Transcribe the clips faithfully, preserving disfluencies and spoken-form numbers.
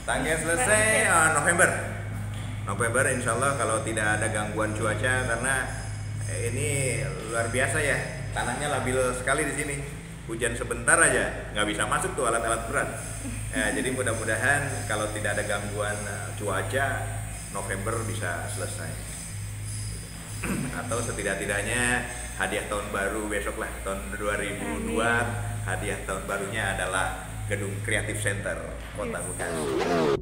Tanggal selesai uh, November. November insya Allah kalau tidak ada gangguan cuaca, karena ini luar biasa ya, tanahnya labil sekali di sini. Hujan sebentar aja nggak bisa masuk tuh alat-alat berat. Ya, jadi mudah-mudahan kalau tidak ada gangguan cuaca, November bisa selesai. Atau setidak-tidaknya hadiah tahun baru besok lah, tahun dua ribu dua, hadiah tahun barunya adalah Gedung Creative Center Kota Bekasi.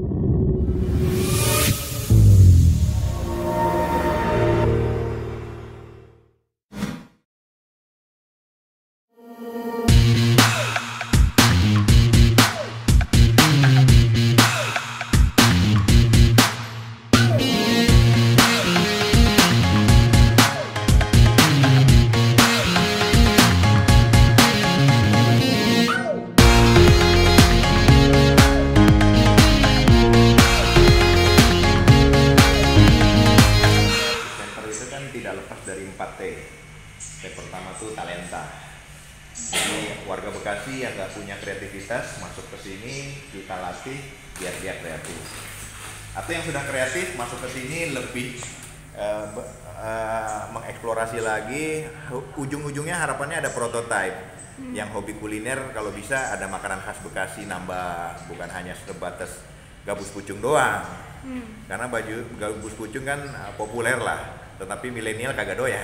T pertama tuh talenta. Jadi warga Bekasi yang nggak punya kreativitas masuk ke sini, kita latih biar dia kreatif. Atau yang sudah kreatif masuk ke sini lebih uh, uh, mengeksplorasi lagi. Ujung-ujungnya harapannya ada prototype. Hmm. Yang hobi kuliner kalau bisa ada makanan khas Bekasi nambah, bukan hanya sebatas gabus pucung doang. Hmm. Karena baju gabus pucung kan uh, populer lah. Tetapi milenial kagak doyan.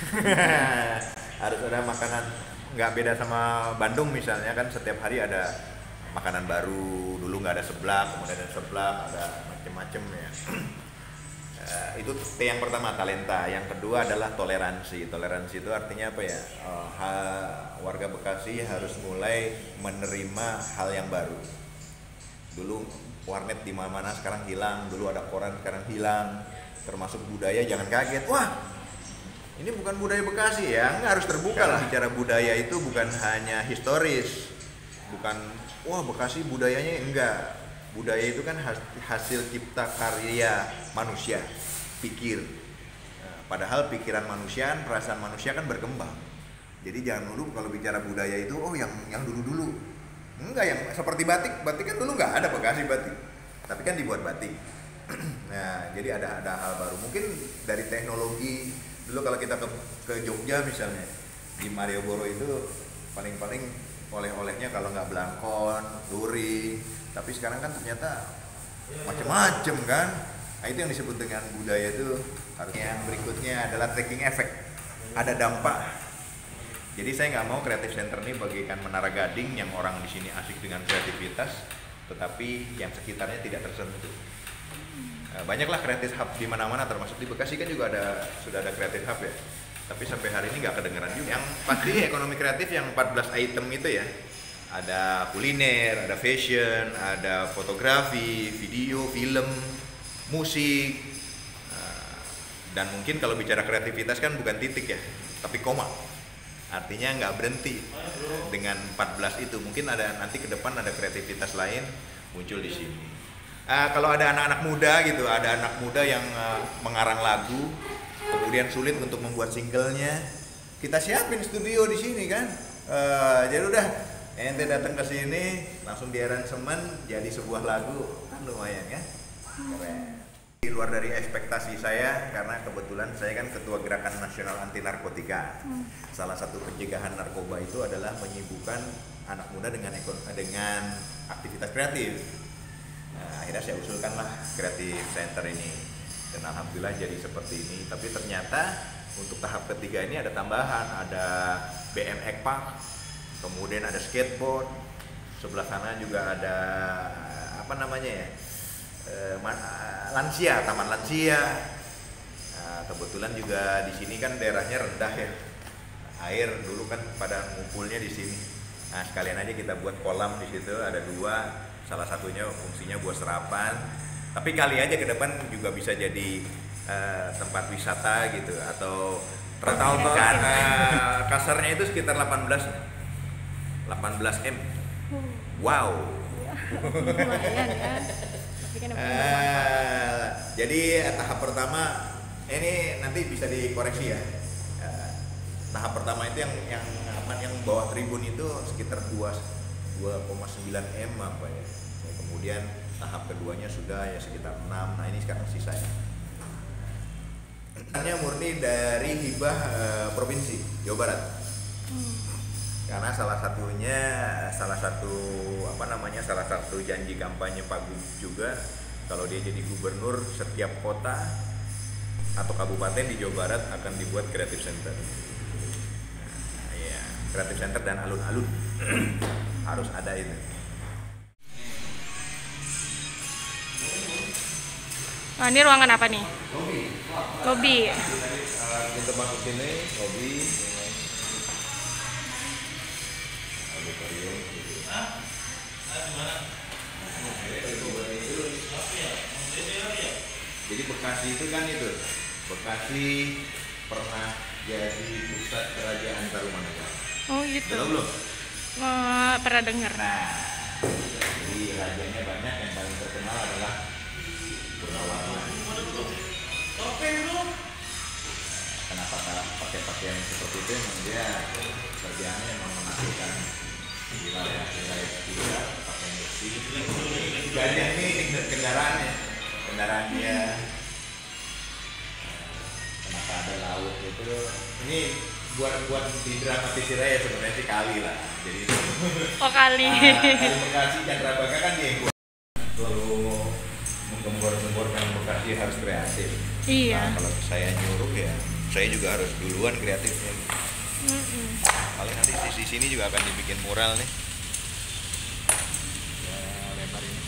Harus ada makanan, nggak beda sama Bandung misalnya kan, setiap hari ada makanan baru. Dulu nggak ada seblak, kemudian ada seblak, ada macem-macem ya. Uh, itu T yang pertama, talenta. Yang kedua adalah toleransi. Toleransi itu artinya apa ya? Uh, ha, warga Bekasi harus mulai menerima hal yang baru. Dulu warnet di mana-mana, sekarang hilang. Dulu ada koran, sekarang hilang. Termasuk budaya, jangan kaget, wah ini bukan budaya Bekasi ya, nggak, harus terbuka lah. Bicara budaya itu bukan hanya historis, bukan wah Bekasi budayanya, enggak. Budaya itu kan hasil cipta karya manusia, pikir. Nah, padahal pikiran manusia, perasaan manusia kan berkembang. Jadi jangan dulu kalau bicara budaya itu oh yang yang dulu-dulu. Enggak, yang seperti batik, batik kan dulu nggak ada Bekasi batik, tapi kan dibuat batik. Nah, jadi ada ada hal baru. Mungkin dari teknologi. Dulu kalau kita ke, ke Jogja misalnya, di Malioboro itu paling-paling oleh-olehnya kalau nggak belangkon, luring. Tapi sekarang kan ternyata macam-macam kan. Nah, itu yang disebut dengan budaya itu. Yang berikutnya adalah taking effect. Ada dampak. Jadi saya nggak mau Creative Center ini bagaikan Menara Gading yang orang di sini asik dengan kreativitas, tetapi yang sekitarnya tidak tersentuh. Banyaklah kreatif hub di mana-mana, termasuk di Bekasi kan juga ada, sudah ada kreatif hub ya. Tapi sampai hari ini nggak kedengeran juga. Yang pasti ekonomi kreatif yang empat belas item itu ya. Ada kuliner, ada fashion, ada fotografi, video, film, musik. Dan mungkin kalau bicara kreativitas kan bukan titik ya, tapi koma. Artinya nggak berhenti dengan empat belas itu. Mungkin ada nanti ke depan ada kreativitas lain muncul di sini. Uh, kalau ada anak-anak muda gitu, ada anak muda yang uh, mengarang lagu, kemudian sulit untuk membuat singlenya, kita siapin studio di sini kan. Uh, jadi udah, ente datang ke sini, langsung di aransemen jadi sebuah lagu, kan lumayan ya. Keren. Di luar dari ekspektasi saya, karena kebetulan saya kan ketua Gerakan Nasional Anti Narkotika. Hmm. Salah satu pencegahan narkoba itu adalah menyibukkan anak muda dengan dengan aktivitas kreatif. Nah, akhirnya saya usulkanlah Creative Center ini, dan alhamdulillah jadi seperti ini. Tapi ternyata untuk tahap ketiga ini ada tambahan, ada B M X Park, kemudian ada skateboard, sebelah sana juga ada apa namanya ya, e, lansia, taman lansia. Nah, kebetulan juga di sini kan daerahnya rendah ya, air dulu kan pada ngumpulnya di sini. Nah, sekalian aja kita buat kolam di situ, ada dua. Salah satunya fungsinya buat serapan, tapi kali aja ke depan juga bisa jadi uh, tempat wisata gitu, atau total ikan. Uh, kasarnya itu sekitar delapan belas M. Wow. Lumayan ya. Uh, jadi tahap pertama ini nanti bisa dikoreksi ya. Uh, tahap pertama itu yang yang apa yang bawah tribun itu sekitar dua koma sembilan M apa ya. Kemudian tahap keduanya sudah ya sekitar enam. Nah ini sekarang sisanya. Hanya murni dari hibah eh, provinsi Jawa Barat. Hmm. Karena salah satunya, salah satu apa namanya, salah satu janji kampanye Pak Gub juga kalau dia jadi gubernur setiap kota atau kabupaten di Jawa Barat akan dibuat creative center. Nah, ya, creative center dan alun-alun harus ada itu. Nah, ini ruangan apa nih? Lobby. Lobby. Kita masuk sini, lobby. Jadi Bekasi itu kan itu, Bekasi pernah jadi pusat kerajaan Tarumanagara. Oh gitu. Belum belum? Oh, pernah dengar. Nah, jadi rajanya banyak, yang paling terkenal adalah Purnawarman. Kenapa pakai pakaian seperti itu? Memang dia kerjaannya memang menaklukkan wilayah wilayah kita, pakaian bersih. Gajah ini kendaraannya, kendaraan dia. Kenapa ada laut itu? Ini buat buat didramatisir aja sebenarnya sih kali lah. Jadi Oh kali. Nah, kali Bekasi Candrabaga kan dia yang buat selalu menggembor-gemborkan Bekasi harus kreatif. Iya. Nah, kalau saya nyuruh ya, saya juga harus duluan kreatifnya. Mm-mm. Paling nanti di sini juga akan dibikin mural nih. Ya, lebar ini.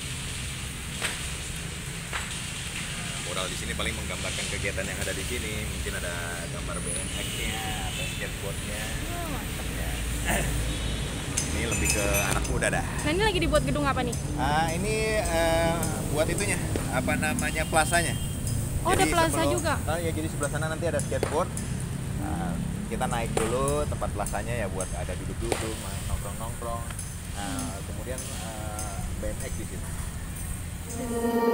Mural di sini paling menggambarkan kegiatan yang ada di sini. Mungkin ada gambar B M X-nya atau skateboardnya. Oh, mantap. Ya. Ini lebih ke anak muda dah. Nah ini lagi dibuat gedung apa nih? Ah, ini eh, buat itunya, apa namanya, plasanya. Oh, ada plaza juga? Ah, ya, jadi sebelah sana nanti ada skateboard. Nah, kita naik dulu tempat plasanya ya buat ada duduk-duduk, nongkrong-nongkrong. Nah, kemudian eh, B M X di sini.